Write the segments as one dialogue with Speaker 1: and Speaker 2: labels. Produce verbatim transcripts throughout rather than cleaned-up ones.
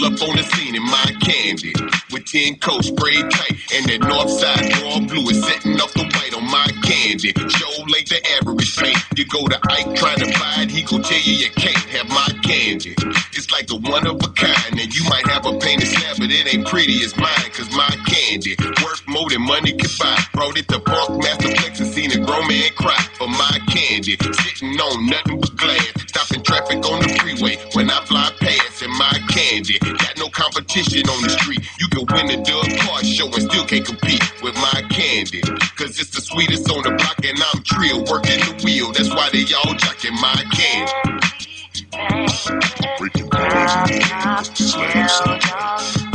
Speaker 1: up on the scene in my candy. With ten coats sprayed tight, and that north side raw blue is setting off the white on my candy. Show like the average paint. You go to Ike trying to buy it, he gon' tell you you can't have my candy. It's like the one of a kind, and you might have a painted slab, but it ain't pretty as mine, cause my candy worth more than money could buy. Brought it to Park Masterplex and seen a grown man cry for my candy. Sitting on nothing but glass, stopping traffic on the freeway when I fly past in my candy. Got no competition on the street. You can win the dub car show and still can't compete with my candy. Cause it's the sweetest on the block and I'm trill working the wheel. That's why they all jocking my candy.
Speaker 2: Breaking boys in the air, slam so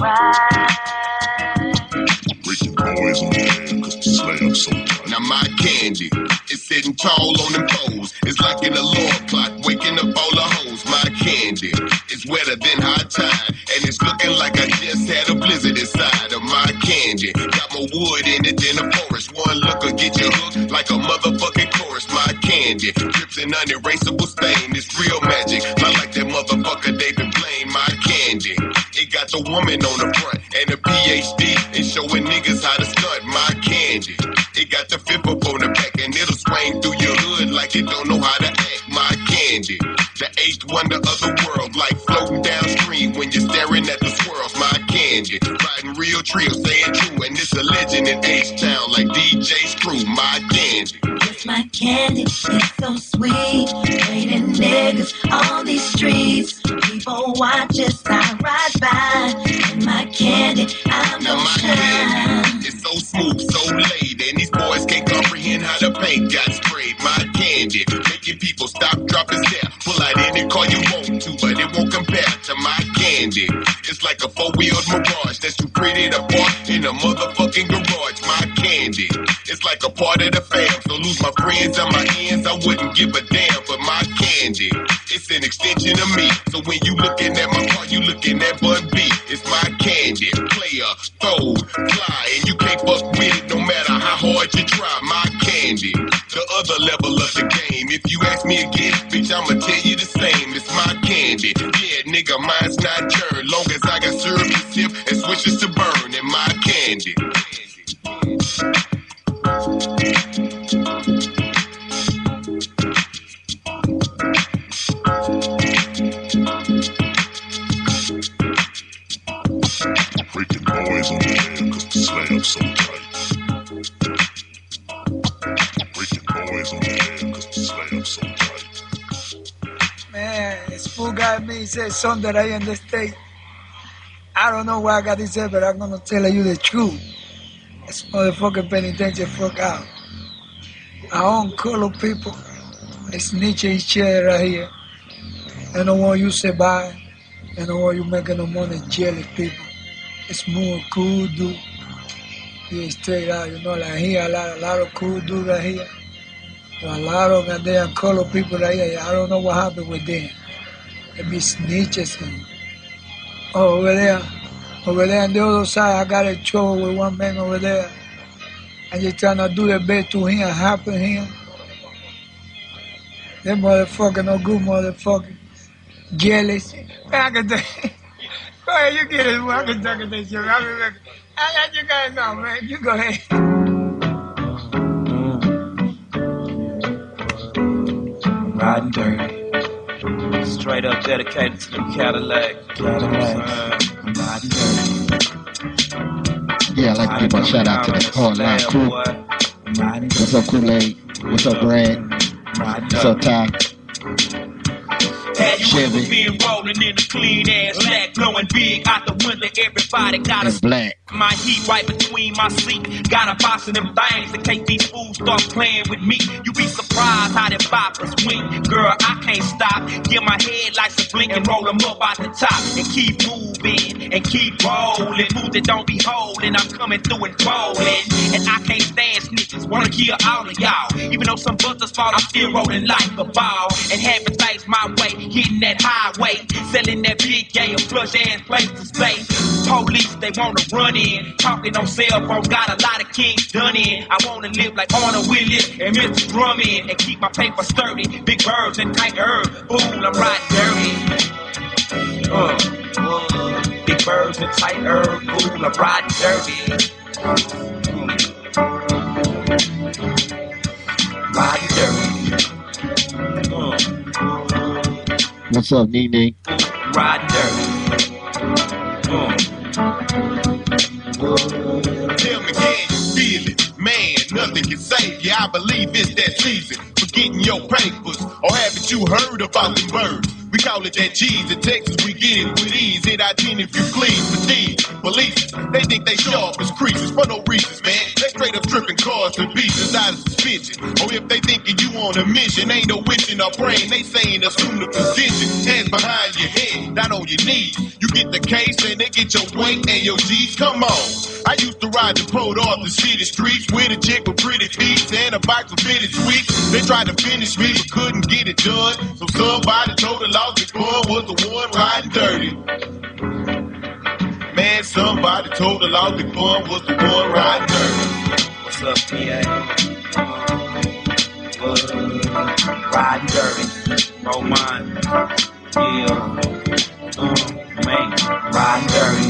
Speaker 2: Breaking boys on the air, cause the slam so tight.
Speaker 1: Now my candy is sitting tall on the poles. It's like an alarm clock waking up all the hoes. My candy is wetter than high tide, and it's looking like I just had a blizzard inside of my candy. Got more wood in it than a forest. One look will get you hooked like a motherfucking chorus. My candy drips an unerasable stain. It's real magic. I like that motherfucker David Blaine. My candy, it got the woman on the front and a P H D and showing niggas how to stunt. My candy, it got the fifth up on the back and it'll swing through your hood like it don't know how to act. My candy, the eighth wonder of the world, like floating downstream when you're staring at the swirls. My candy, riding real trill, saying true, and it's a legend in H-Town like D J Screw. My candy,
Speaker 3: it's my candy, it's so sweet. Waiting niggas on these streets, people watch as I ride by. And my candy, I'm no shine.
Speaker 1: It's so smooth, so laid, and these boys can't comprehend how the paint got sprayed. My candy, making people stop, drop, and stare. Pull out any car you want to, but it won't compare to my candy. It's like a four-wheeled Mirage that's too pretty to park in a motherfucking garage. My candy, it's like a part of the fam, so lose my friends and my ends, I wouldn't give a damn. But my candy, it's an extension of me. So when you looking at my car, you looking at Bun B. It's my candy, player, throw, fly, and you can't fuck with it no matter how hard you try. My candy, the other level of the game. If you ask me again, bitch, I'ma tell you the same. It's my candy, yeah, nigga, mine's not turned. Long as I got syrup to sip and switches to burn in my candy.
Speaker 2: Breaking boys on the air, cause the slam so tight. Breaking boys on the air, cause the slam so tight.
Speaker 4: Man, this fool got me said something that I in the state. I don't know why I got this, but I'm gonna tell you the truth. This motherfucking penitentiary fuck out. Our own color people, they snitch each other right here. They don't want you to survive. They don't want you making no money, jelly people. It's more cool dude. Yeah, straight out, you know, like here, a lot, a lot of cool dudes right here. A lot of goddamn color people right here. I don't know what happened with them. They be snitches and oh, over there, over there on the other side, I got a trouble with one man over there. And just trying to do the best to him, happen him. That motherfucker, no good motherfucker. Jealous. Man, I can tell you. Go ahead, you get it. I can talk to this shit. I mean, I got you guys know, man. You go ahead.
Speaker 5: Riding dirty. Straight up dedicated to the Cadillac. Cadillac. Riding dirty.
Speaker 6: Yeah, I'd like to give a shout out to the Hardline crew. What's up, Kool-Aid? What's up, Brad? What's up, Ty?
Speaker 7: Had you ever been rolling in a clean ass black, blowing big out the window, everybody got a
Speaker 6: black.
Speaker 7: My heat right between my seat. Got a box of them things in case these fools start playing with me. You be surprised how them boppers swing. Girl, I can't stop. Get my headlights a blink and roll them up out the top. And keep moving and keep rolling. Moves that don't be holding. I'm coming through and rolling. And I can't stand snitches. Wanna kill all of y'all. Even though some busters fall, I'm still rolling like a ball. And having things my way. Hitting that highway. Selling that big gay flush ass place to stay. Police, they wanna run in. Talking on cell phone, got a lot of kings done in. I wanna live like Arnold Willis and Mister Drummond and keep my paper sturdy. Big birds and tight herb. Ooh, I'm riding dirty. Uh, uh.
Speaker 5: Big birds and tight herb, cool, I'm riding dirty. Riding dirty.
Speaker 6: What's up, Nene?
Speaker 5: Riding dirty.
Speaker 1: Tell me, can you feel it? Man, nothing can save you. I believe it's that season for getting your papers. Or haven't you heard about them birds? We call it that cheese. In Texas, we get it with ease. Hit I ten if you please. For these police, they think they sharp as creases for no reasons, man. They straight up tripping cars and pieces out of suspension. Or if they thinking you on a mission, ain't no witching or praying. They saying assume the position. Hands behind your head, not on your knees. You get the case and they get your weight and your G's. Come on. I used to ride the Port Arthur city streets with a chick with pretty feet and a box of fitted sweets. They tried to finish me but couldn't get it done. So somebody told the law the gun was the one riding dirty. Man, somebody told the law the gun was the one riding dirty.
Speaker 5: What's up, P A? Uh, riding dirty. Oh, mine. Yeah. Uh, man, riding dirty.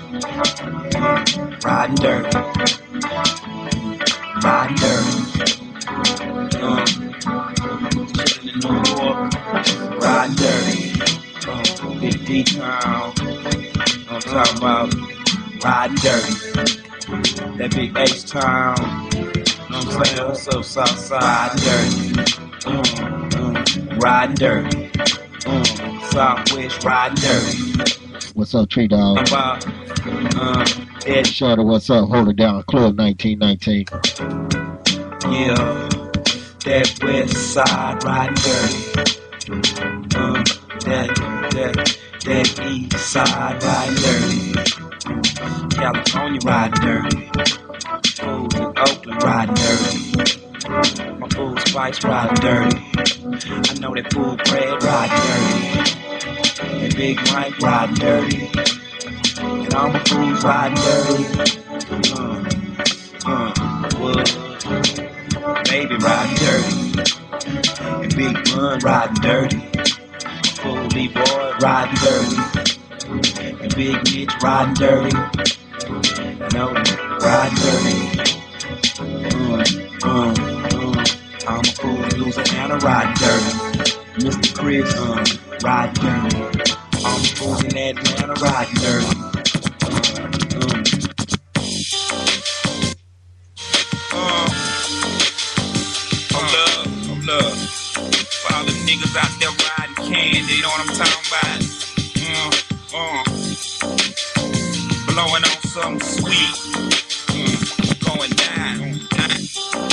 Speaker 5: Riding dirty. Riding dirty. Uh, chillin' in New York. Riding dirty. Uh, Big D town. I'm talking about riding dirty. That big H town. You know what I'm saying? What's up, Southside? Riding dirty. Uh, uh, riding dirty. Uh, Southwest riding dirty.
Speaker 6: What's up, Tree Dog?
Speaker 5: About, uh, Ed
Speaker 6: Shorty, what's up? Hold it down. Club nineteen nineteen.
Speaker 5: Yeah, that west side riding dirty. Uh, that, that, that east side riding dirty. California riding dirty. Fools in Oakland riding dirty. My fool Spice riding dirty. I know that fool Brad riding dirty. And Big Mike riding dirty. And all my fools riding dirty. Uh, uh, Wood. Baby riding dirty. And Big Run riding dirty. Fool Lee Boy riding dirty. And Big Mitch riding dirty. No, riding dirty. Uh, uh, uh, I'm a fool in Louisiana riding dirty. Mister Chris, uh, riding dirty. All the fools in Atlanta riding dirty. Uh, uh.
Speaker 7: Oh love, oh love. For all the niggas out there riding candy, you know what I'm talking about? Uh, uh. Blowing on something sweet. Uh, going down, down.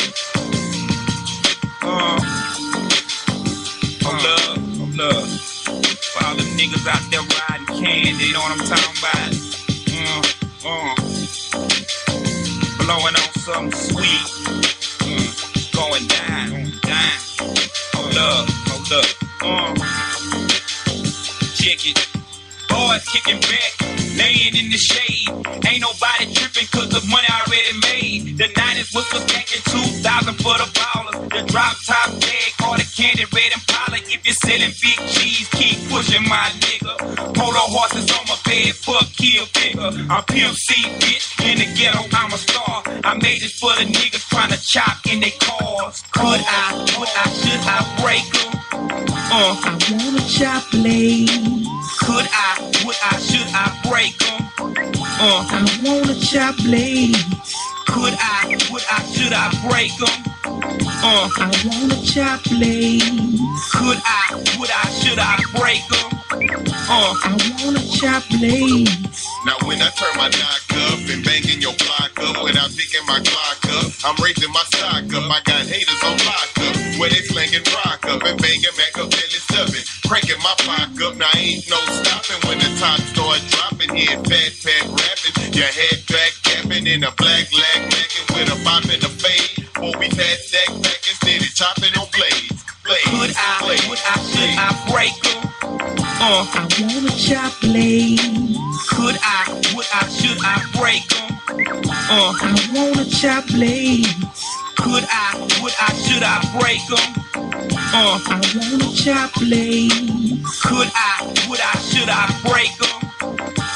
Speaker 7: Uh. Oh love, oh love. For all the niggas out there riding candy, you know what I'm talking about? Uh, uh. Blowing on something sweet. Uh, going down, down. Hold up, hold up. Uh. Check it. Boys kicking back, laying in the shade. Ain't nobody tripping cause the money already made. The nineties was the packing two thousand for the ballers. The drop top bag, all the candy red Impala. If you're selling big cheese, keep pushing my nigga. Polo horses on my bed, fuck kill bigger. I'm Pimp C, bitch, in the ghetto, I'm a star. I made this for the niggas trying to chop in their cars. Could I, would I, should I break them? Uh,
Speaker 3: I wanna chop blades.
Speaker 7: could I, would I, should I break them? Uh,
Speaker 3: I wanna chop blades.
Speaker 7: could I, would I, should I break them? Uh,
Speaker 3: I wanna chop blades.
Speaker 7: could I, would I, should I break them? Uh,
Speaker 3: I wanna chop blades.
Speaker 1: Now when I turn my knock up and banging your block up, when I'm picking my clock up, I'm raising my stock up. I got haters on lock up, where they slinging rock up and banging Machiavelli stuffing, cranking my block up. Now ain't no stopping when the top start dropping. Here fat fat rapping, your head back capping in a black lag macking with a bop in the fade. Or we fat stack back instead of chopping on blades. Blades,
Speaker 7: could I,
Speaker 1: blades,
Speaker 7: would I, should I break them? Uh,
Speaker 3: I wanna chop blades.
Speaker 7: could I, would I, should I break them? Uh,
Speaker 3: I wanna chop blades.
Speaker 7: could I, would I, should I break them? Uh,
Speaker 3: I wanna chop blades.
Speaker 7: could I, would I, should I break them?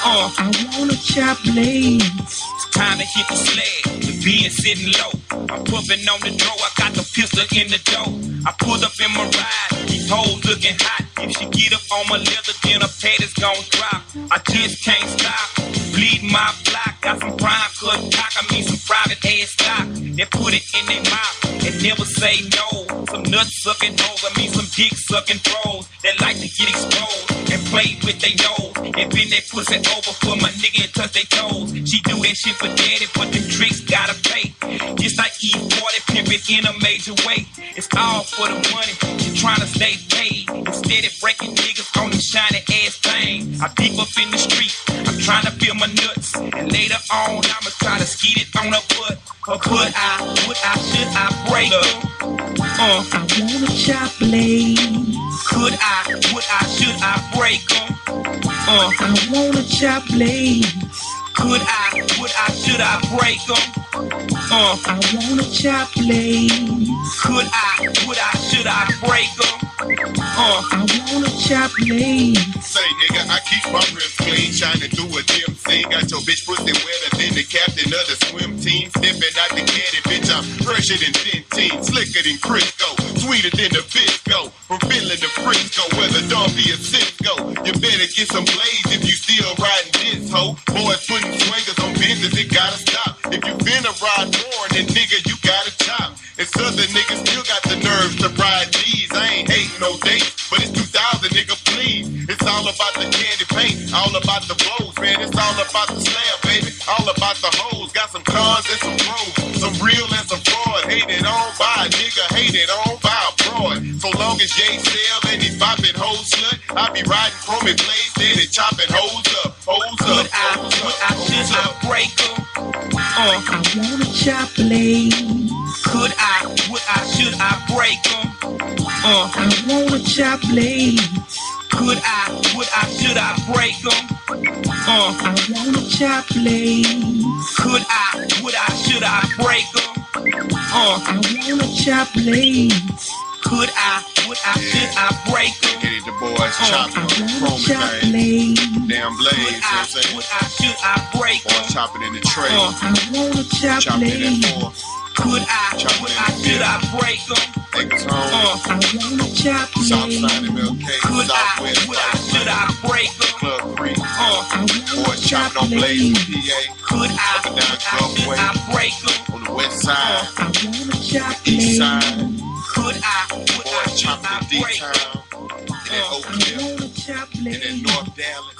Speaker 7: Uh,
Speaker 5: I wanna chop blades.
Speaker 7: It's time to hit the sled. The being sitting low. I'm puffing on the draw. I got the pistol in the door. I pulled up in my ride. These hoes looking hot. If she get up on my leather, then her panties gon' drop. I just can't stop. Bleed my block. Got some prime cut cock. I mean some private ass stock. They put it in their mouth and never say no. Some nut sucking hoes. I mean some dick sucking bros that like to get exposed and play with their nose and bend their pussy over for my nigga and touch their toes. She do that shit for daddy, but them tricks gotta pay. Just like E forty pimping in a major way. It's all for the money. She tryna stay paid instead of breaking niggas on them shiny ass things. I deep up in the street. I'm trying to feel my nuts, and later on I'ma try to skeet it on her butt. Her butt, I, would I, should I break her? Uh,
Speaker 5: I wanna chop blades.
Speaker 7: Could I, would I, should I break her? Uh,
Speaker 5: I wanna chop blades.
Speaker 7: Could I, would I, should I break her? Uh,
Speaker 5: I wanna chop blades.
Speaker 7: Could I, would I, should I break her? Uh,
Speaker 5: I wanna chop blades.
Speaker 1: Say, nigga, I keep my wrist clean, shining through a dim scene. Got your bitch pussy wetter than the captain of the swim team. Stepping out the caddy, bitch, I'm fresher than Centene, slicker than Crisco, sweeter than the Bisco. From Finland to Frisco, where the dawn be a Cisco. You better get some blades if you still riding this hoe. Boys putting swingers on benches, it gotta stop. If you finna ride more, then nigga, you gotta chop. And southern niggas still got the nerves to ride these. I ain't hating no dates, but it's two thousand, nigga, please. It's all about the candy paint, all about the blows, man. It's all about the slam, baby. All about the hoes. Got some cons and some pros, some real and some fraud. Hated on by a nigga, hated on by a broad. So long as Jay sell and he bopping hoes slut, I be riding chromey blades, steady chopping hoes up, hoes
Speaker 7: could
Speaker 1: up,
Speaker 7: I,
Speaker 1: hoes
Speaker 7: would
Speaker 1: up,
Speaker 7: I, should
Speaker 1: hoes
Speaker 7: I
Speaker 1: up.
Speaker 7: break her? Uh,
Speaker 5: I wanna chop blades.
Speaker 7: could I, would I, should I break her? Uh,
Speaker 5: I wanna chop blades.
Speaker 7: could I, would I, should I break her? Uh,
Speaker 5: I wanna chop blades.
Speaker 7: could I, would I, should I break her? Uh,
Speaker 5: I wanna chop blades.
Speaker 7: could I, would I, should I break her?
Speaker 1: Get it, the boys chopping
Speaker 5: I
Speaker 1: on the
Speaker 5: wanna
Speaker 1: chromey,
Speaker 5: chop
Speaker 1: man.
Speaker 5: blades.
Speaker 1: Damn blades, you
Speaker 7: Could
Speaker 1: know what I'm
Speaker 7: I,
Speaker 1: saying?
Speaker 7: would I, should I break
Speaker 1: Or
Speaker 7: her?
Speaker 1: chopping in the tray,
Speaker 7: Uh,
Speaker 5: I wanna chop
Speaker 1: chopping it in
Speaker 5: blades.
Speaker 1: four.
Speaker 7: could I, would I, should I break her?
Speaker 1: Acres home,
Speaker 7: Uh,
Speaker 5: I wanna chop
Speaker 1: South
Speaker 5: blades.
Speaker 1: side of M L K,
Speaker 7: could I,
Speaker 1: Southwest,
Speaker 7: would I, should I break her?
Speaker 1: Club Creek.
Speaker 7: Uh,
Speaker 5: I wanna
Speaker 1: Boys
Speaker 5: chop
Speaker 1: chopping on blades
Speaker 5: blades.
Speaker 1: from P A.
Speaker 7: could I,
Speaker 1: Up and down
Speaker 7: would I,
Speaker 1: Gulf
Speaker 7: should
Speaker 1: Way.
Speaker 7: I break her?
Speaker 1: On the west side,
Speaker 5: I wanna chop
Speaker 1: east
Speaker 5: blades.
Speaker 1: side,
Speaker 7: Could I, would I,
Speaker 1: boys
Speaker 7: should
Speaker 1: chopping
Speaker 7: I
Speaker 1: in
Speaker 7: break her?
Speaker 1: D-Town, and in
Speaker 5: I
Speaker 1: Oakville,
Speaker 5: wanna chop
Speaker 1: and in
Speaker 5: blades.
Speaker 1: North Dallas.